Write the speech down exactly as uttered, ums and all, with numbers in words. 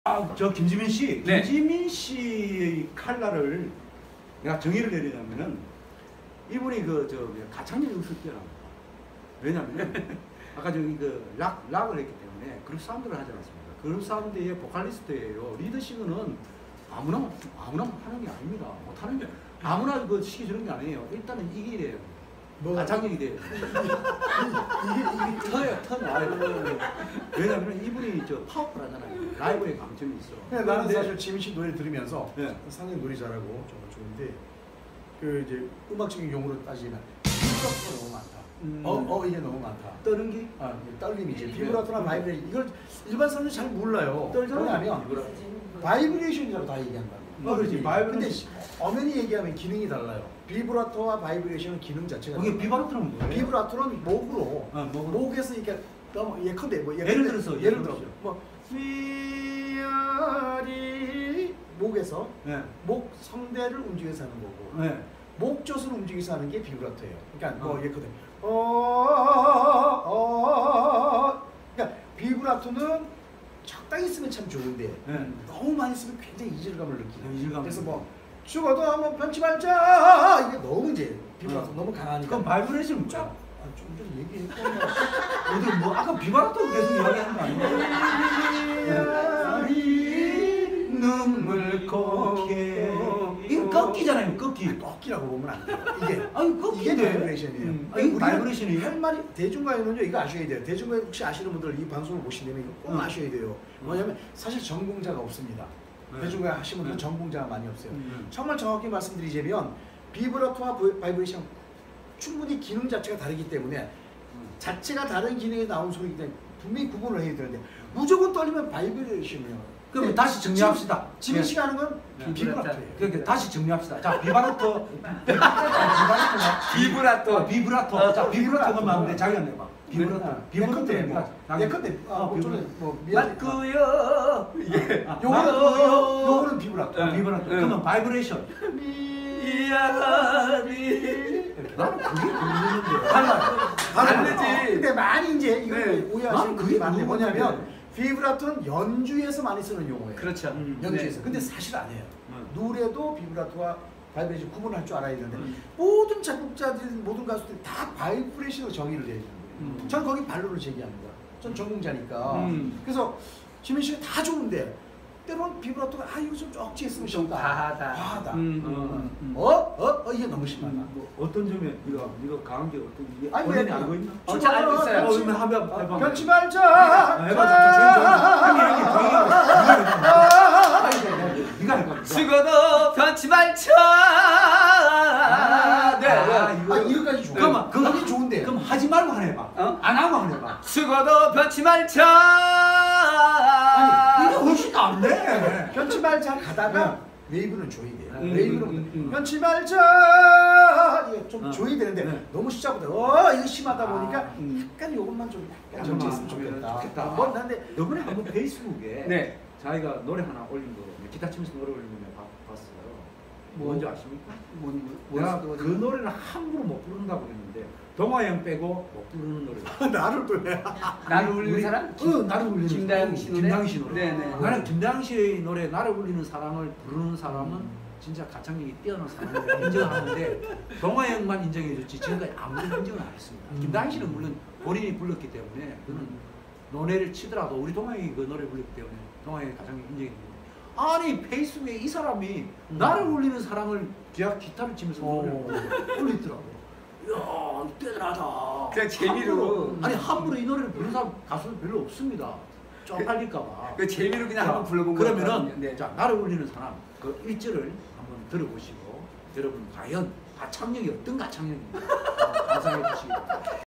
아, 저 김지민 씨, 네. 김지민 씨의 칼날을 내가 정의를 내리자면은 이분이 그 저 가창력이 없을 때랍니다. 왜냐면은 아까 저기 그 락, 락을 했기 때문에 그룹 사운드를 하지 않았습니까? 그룹 사운드의 보컬리스트예요. 리더식은 아무나 아무나 하는 게 아닙니다. 못하는 게 아무나 그 시기 주는 게 아니에요. 일단은 이게 돼요. 뭐 가창력이 돼요. 이게 이게 터요, 터 나요. 왜냐면 이분이 저 파워풀하잖아요. 라이브에 강점이 있어. 네, 나는 사실 지민 씨 노래 들으면서 네. 상당히 노래 잘하고 정말 좋은데 그 이제 음악적인 용어로 따지면 비브라토가 너무 많다. 음. 어, 어 이게 너무 많다. 떠는 게? 아, 떨림이지. 비브라토나 바이브레이션 이걸 일반 사람들이 잘 몰라요. 뭐냐면 바이브레이션이라고 다 얘기한다. 어, 그렇지. 바이브레이션. 근데 엄연히 얘기하면 기능이 달라요. 비브라토와 바이브레이션은 기능 자체가 그게 달라요. 비브라토는 뭐예요? 비브라토는 목으로 어, 목으로. 목에서 이렇게 너무 예컨대 뭐 예를 들어서, 예를 예를 들어 들어서. 뭐 위아리 목에서 네. 목 성대를 움직여서 하는 거고 네. 목젖을 움직여서 하는 게 비브라토예요. 그러니까 뭐 어. 예컨대 어어 그러니까 비브라토는 적당히 쓰면 참 좋은데 네. 너무 많이 쓰면 굉장히 이질감을 느끼는. 네, 이질감. 그래서 뭐 죽어도 한번 변치 말자 이게 너무 이제 비브라토 어. 너무 강하니까. 그럼 바이브레이션은 쫙 뭐야? 아, 좀, 좀 얘기했던 어디 뭐 아까 비브라토 계속 이야기하는 거 아니에요? 눈물 곱게 이거 꺾기잖아요. 꺾기. 꺾기라고 보면 안 돼요. 이게 아니 꺾기 이게 바이브레이션이에요. 음. 아니, 아니 우리가 바이브레이션이에요? 할 말이 대중가요는요 이거 아셔야 돼요. 대중가요 혹시 아시는 분들 이 방송을 보시려면 이거 꼭 음. 아셔야 돼요. 뭐냐면 사실 전공자가 없습니다. 네. 대중가요 하시는 분들은 네. 전공자가 많이 없어요. 음. 정말 정확히 말씀드리자면 비브라토와 바이브레이션 충분히 기능 자체가 다르기 때문에 자체가 다른 기능에 나온 소리이기 때문에 분명히 구분을 해야 되는데 무조건 떨리면 바이브레이션이에요. 그럼 다시 정리합시다. 지민 씨가 하는 건 네. 비브라토예요. 그러니까 다시 정리합시다. 자, 비브라토. 비브라토. 비브라토. 비브라토. 어, 자, 비브라토가 비브라토. 맞는데 자기가 내봐. 비브라토. 비브라토 예컨대 내봐. 뭐 예컨대 아, 어, 뭐 비브라토. 저는 뭐 미안. 맞고요. 이게 아, 요거는 맞고요. 요- 요거는 비브라토. 아, 비브라토. 응. 그러면 바이브레이션. 이야리. 나는 그게 모르는데. 달라요. 다르지. 근데 많이 이제 이거 네. 오해하시는 나는 분들이 그게 많은데 모르는데. 뭐냐면 비브라토는 연주에서 많이 쓰는 용어예요. 그렇죠. 음. 연주에서. 네. 근데 사실 아니에요. 음. 노래도 비브라토와 바이브레이션 구분할 줄 알아야 되는데 음. 모든 작곡자들 모든 가수들이 다 바이브레이션으로 정의를 내리는 거예요. 음. 전 거기 반론을 제기합니다. 전 전공자니까. 음. 그래서 지민 씨가 다 좋은데 때로는 비브라토가 아 이거 좀 억지 했으면 좀 좋다. 과하다. 과하다. 음, 음, 음, 음. 어? 어? 어? 이게 너무 심하다. 음, 뭐 어떤 점에 네가 네가 강한 게 어떤 게 아니, 본인이 왜- 알고 있나? 어, 잘 알고 있어요. 어, 그러면 한번 해봐. 변치 말자. 아, 해봐. 자, 조용히 조용히. 형이 형이 네가 할 거야. 죽어도 변치 말자. 네. 아, 아 이거까지 좋아. 그럼 그럼 하긴 좋은데. 그럼 하지 말고 한 해봐. 어? 안 하고 한 해봐. 죽어도 변치 말자. 아니 이게 훨씬 낫네. 변치 말자 가다가 웨이브는 줘야 돼요. 음, 웨이브는 음, 음. 변치 말자 이게 좀 어. 줘야 되는데 네. 너무 시작부터 어 이거 심하다 보니까 아, 음. 약간 요것만 좀 약간 조금만 정지했으면 좋겠다. 좋겠다. 뭐 난데 이번에 한번 페이스북에 네. 자기가 노래 하나 올린 거 기타 치면서 노래 올리는 거 봐- 봤어요. 뭐, 뭔지 아십니까? 뭔 내가 뭔- 그 노래는 함부로 못 부른다고 그랬는데 동화형 빼고 못 부르는 노래. 나를 또 해. 나를 울리는 우리- 사람? 어, 나를 울리는 김다영 씨 노래? 김다영 씨 노래. 네네. 나는 김다영 씨의 노래 나를 울리는 사랑을 부르는 사람은 진짜 가창력이 뛰어난 사람이라고 인정하는데 동화형만 인정해줬지 지금까지 아무런 인정을 안 했습니다. 음. 김다영 씨는 물론 본인이 불렀기 때문에 그는 노래를 치더라도 우리 동화형이 그 노래 불렀기 때문에 동화형의 가창력 인정했는데 아니 페이스북에 이 사람이 음. 나를 울리는 사랑을 기타 기타를 치면서 어. 노래를 올리더라고. 이야 대단하다. 그냥 재미로. 함부로, 아니 함부로 이 노래를 부르는 사람 가수는 별로 없습니다. 쪽팔릴까봐. 그 재미로 그냥 한번 불러본 거 그러면은 같거든요. 네. 자 나를 울리는 사람 그 일절을 한번 들어보시고 여러분 과연 가창력이 어떤 가창력인지 어, 감상해 주시기 바랍니다.